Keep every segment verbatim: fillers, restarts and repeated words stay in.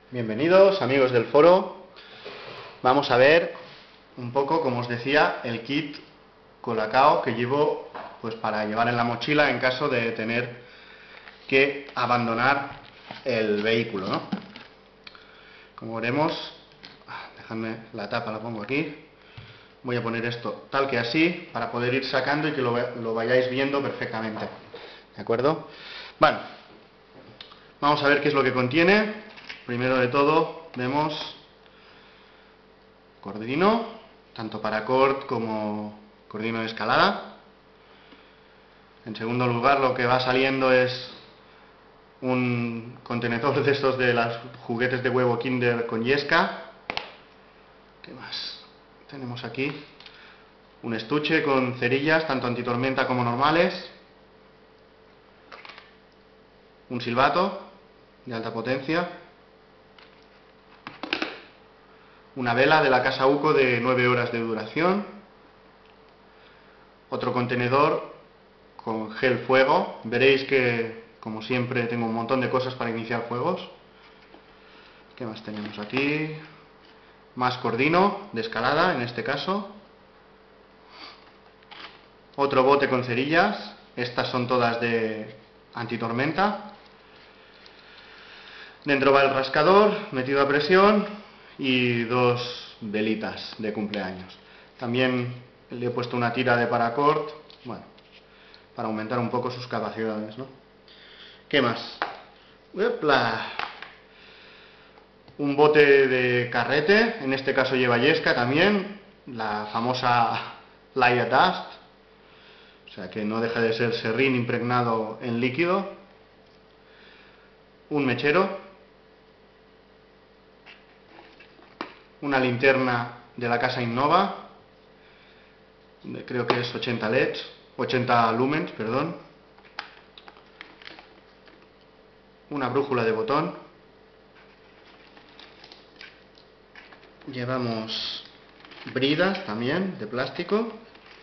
Bienvenidos amigos del foro. Vamos a ver un poco, como os decía, el kit Colacao que llevo pues para llevar en la mochila en caso de tener que abandonar el vehículo, ¿no? Como veremos, dejadme la tapa, la pongo aquí. Voy a poner esto tal que así para poder ir sacando y que lo, lo vayáis viendo perfectamente. ¿De acuerdo? Bueno, vamos a ver qué es lo que contiene. Primero de todo vemos cordino, tanto paracord como cordino de escalada. En segundo lugar, lo que va saliendo es un contenedor de estos de los juguetes de huevo Kinder con yesca. ¿Qué más? Tenemos aquí un estuche con cerillas, tanto antitormenta como normales. Un silbato de alta potencia. Una vela de la casa UCO de nueve horas de duración. Otro contenedor con gel fuego. Veréis que, como siempre, tengo un montón de cosas para iniciar fuegos. ¿Qué más tenemos aquí? Más cordino de escalada, en este caso. Otro bote con cerillas. Estas son todas de antitormenta. Dentro va el rascador metido a presión y dos velitas de cumpleaños. También le he puesto una tira de paracord, bueno, para aumentar un poco sus capacidades, ¿no? ¿Qué más? ¡Upla! Un bote de carrete, en este caso lleva yesca también, la famosa Laia Dust, o sea que no deja de ser serrín impregnado en líquido. Un mechero. Una linterna de la casa Innova, creo que es ochenta leds, ochenta lumens, perdón. Una brújula de botón. Llevamos bridas también de plástico,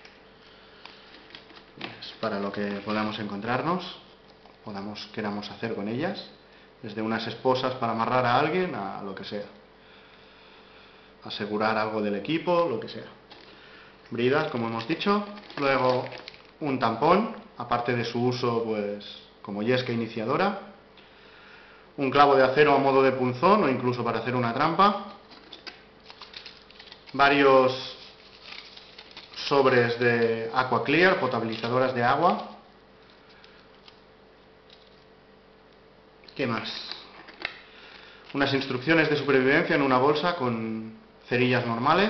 es para lo que podamos encontrarnos, podamos queramos hacer con ellas, desde unas esposas para amarrar a alguien a lo que sea. Asegurar algo del equipo, lo que sea. Bridas, como hemos dicho. Luego un tampón, aparte de su uso pues como yesca iniciadora. Un clavo de acero a modo de punzón o incluso para hacer una trampa. Varios sobres de Aqua Clear, potabilizadoras de agua. ¿Qué más? Unas instrucciones de supervivencia en una bolsa con cerillas normales,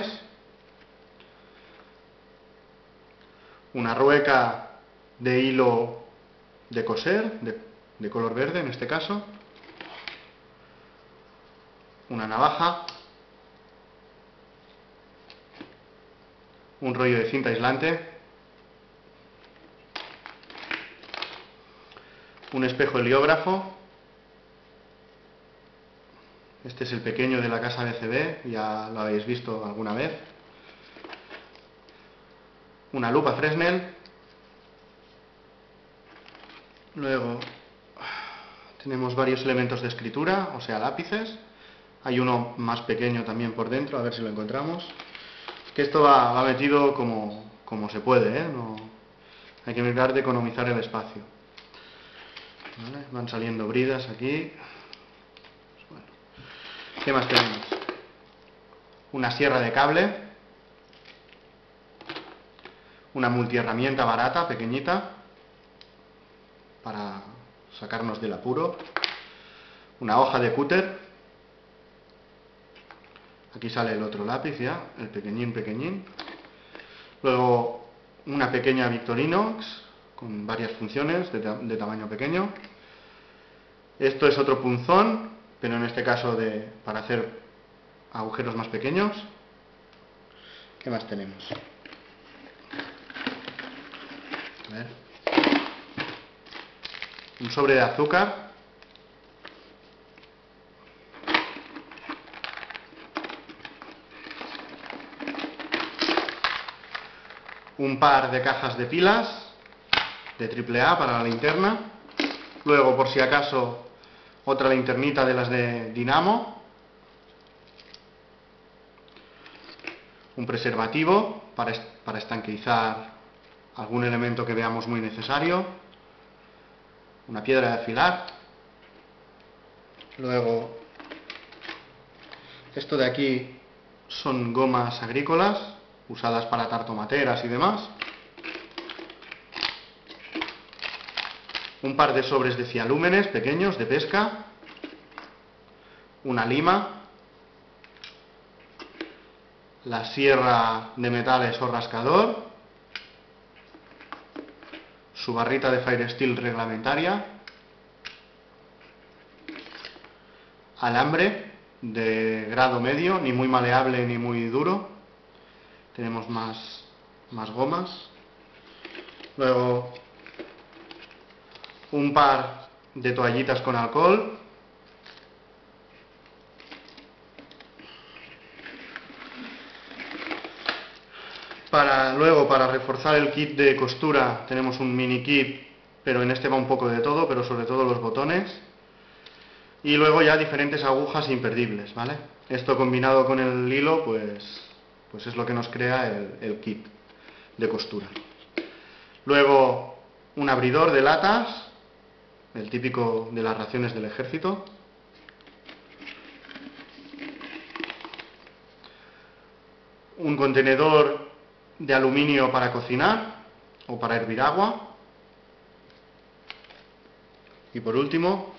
una rueca de hilo de coser, de, de color verde en este caso, una navaja, un rollo de cinta aislante, un espejo heliógrafo. Este es el pequeño de la casa B C B, ya lo habéis visto alguna vez. Una lupa Fresnel. Luego tenemos varios elementos de escritura, o sea, lápices. Hay uno más pequeño también por dentro, a ver si lo encontramos. Que esto va, va metido como, como se puede, ¿eh? No, hay que mirar de economizar el espacio. ¿Vale? Van saliendo bridas aquí. ¿Qué más tenemos? Una sierra de cable, una multiherramienta barata, pequeñita, para sacarnos del apuro, una hoja de cúter, aquí sale el otro lápiz ya, el pequeñín pequeñín, luego una pequeña Victorinox con varias funciones de, de tamaño pequeño. Esto es otro punzón, pero en este caso de, para hacer agujeros más pequeños. ¿Qué más tenemos? A ver. Un sobre de azúcar. Un par de cajas de pilas de triple A para la linterna. Luego, por si acaso, otra linternita de las de dinamo un preservativo para, est para estanqueizar algún elemento que veamos muy necesario, una piedra de afilar, luego esto de aquí son gomas agrícolas usadas para tartomateras y demás, un par de sobres de cialúmenes pequeños de pesca, una lima, la sierra de metales o rascador, su barrita de Firesteel reglamentaria, alambre de grado medio, ni muy maleable ni muy duro, tenemos más, más gomas, luego un par de toallitas con alcohol, para, luego para reforzar el kit de costura tenemos un mini kit, pero en este va un poco de todo, pero sobre todo los botones, y luego ya diferentes agujas imperdibles, ¿vale? Esto combinado con el hilo pues, pues es lo que nos crea el, el kit de costura. Luego un abridor de latas, el típico de las raciones del ejército. Un contenedor de aluminio para cocinar o para hervir agua. Y por último,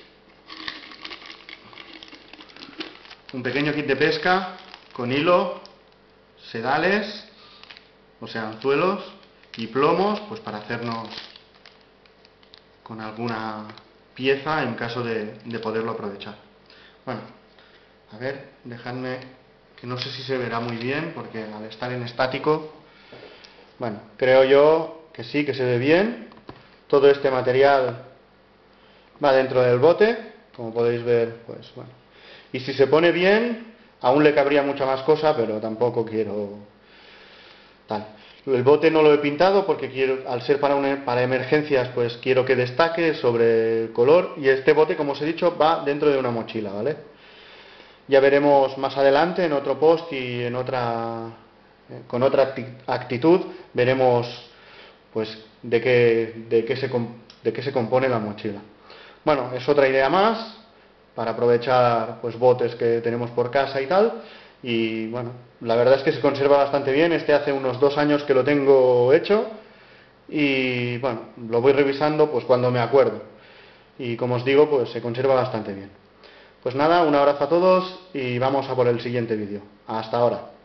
un pequeño kit de pesca con hilo, sedales, o sea, anzuelos y plomos, pues para hacernos con alguna pieza en caso de, de poderlo aprovechar. Bueno, a ver, dejadme, que no sé si se verá muy bien, porque al estar en estático, bueno, creo yo que sí, que se ve bien. Todo este material va dentro del bote, como podéis ver, pues bueno. Y si se pone bien, aún le cabría mucha más cosa, pero tampoco quiero tal. El bote no lo he pintado porque quiero, al ser para, una, para emergencias, pues quiero que destaque sobre el color. Y este bote, como os he dicho, va dentro de una mochila, ¿vale? Ya veremos más adelante, en otro post y en otra, con otra actitud, veremos pues de qué, de qué se, de qué se compone la mochila. Bueno, es otra idea más para aprovechar pues botes que tenemos por casa y tal. Y bueno, la verdad es que se conserva bastante bien. Este hace unos dos años que lo tengo hecho y bueno, lo voy revisando pues cuando me acuerdo. Y como os digo, pues se conserva bastante bien. Pues nada, un abrazo a todos y vamos a por el siguiente vídeo. Hasta ahora.